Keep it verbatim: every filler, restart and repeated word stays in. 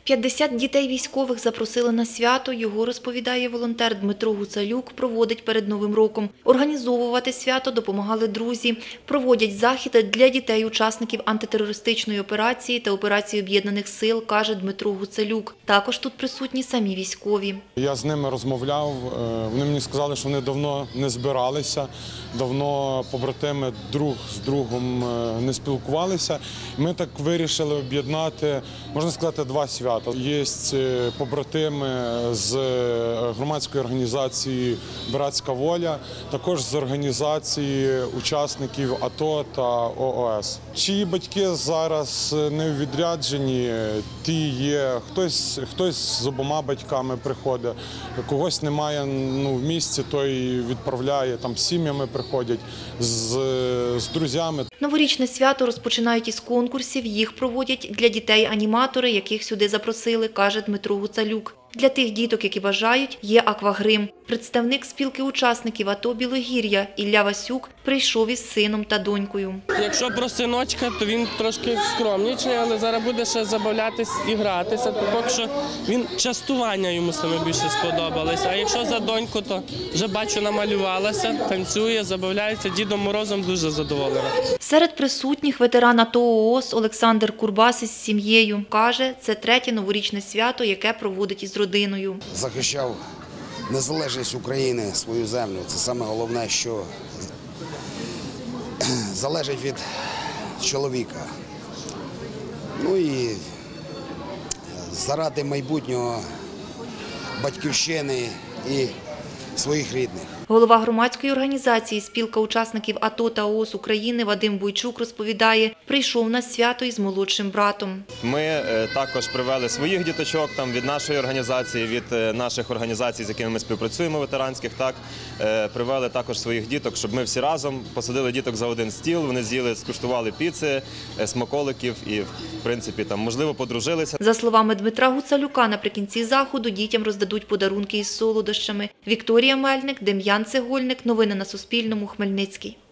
п'ятдесят дітей військових запросили на свято. Його, розповідає волонтер Дмитро Гуцалюк, проводить перед Новим роком. Організовувати свято допомагали друзі. Проводять заходи для дітей-учасників антитерористичної операції та операції Об'єднаних сил, каже Дмитро Гуцалюк. Також тут присутні самі військові. Я з ними розмовляв, вони мені сказали, що вони давно не збиралися, давно побратими друг з другом не спілкувалися. Ми так вирішили об'єднати, можна сказати, два свята. Є побратими з громадської організації «Братська воля», також з організації учасників АТО та ООС. Чиї батьки зараз не в відрядженні, ті є, хтось, хтось з обома батьками приходить, когось немає ну, в місті, той відправляє, там з сім'ями приходять, з, з друзями. Новорічне свято розпочинають із конкурсів, їх проводять для дітей-аніматори, яких сюди запросили, каже Дмитро Гуцалюк. Для тих діток, які бажають, є аквагрим. Представник спілки учасників АТО «Білогір'я» Ілля Васюк прийшов із сином та донькою. Якщо про синочка, то він трошки скромніший, але зараз буде ще забавлятись і гратися. То поки що він частування йому саме більше сподобалося. А якщо за доньку, то вже бачу, намалювалася, танцює, забавляється. Дідом Морозом дуже задоволена. Серед присутніх ветеран АТО ООС Олександр Курбас із сім'єю. Каже, це третє новорічне свято, яке проводить із родиною. Захищав незалежність України, свою землю. Це саме головне, що залежить від чоловіка. Ну і заради майбутнього батьківщини і своїх рідних. Голова громадської організації «Спілка учасників АТО та ООС України» Вадим Бойчук розповідає, прийшов на свято із молодшим братом. Ми також привели своїх діточок там, від нашої організації, від наших організацій, з якими ми співпрацюємо, ветеранських, так, привели також своїх діток, щоб ми всі разом посадили діток за один стіл, вони з'їли, скуштували піци, смаколиків і, в принципі, там, можливо, подружилися. За словами Дмитра Гуцалюка, наприкінці заходу дітям роздадуть подарунки із солодощами. Вікторія Мельник, Дем'ян Цегольник. Новини на Суспільному. Хмельницький.